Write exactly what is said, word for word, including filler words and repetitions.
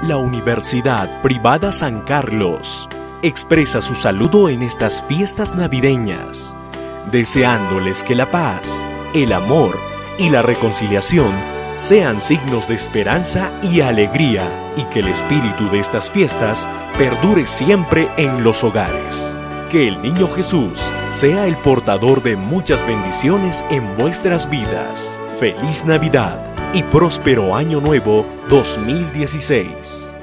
La Universidad Privada San Carlos expresa su saludo en estas fiestas navideñas, deseándoles que la paz, el amor y la reconciliación sean signos de esperanza y alegría, y que el espíritu de estas fiestas perdure siempre en los hogares. Que el Niño Jesús sea el portador de muchas bendiciones en vuestras vidas. Feliz Navidad y próspero Año Nuevo dos mil dieciséis.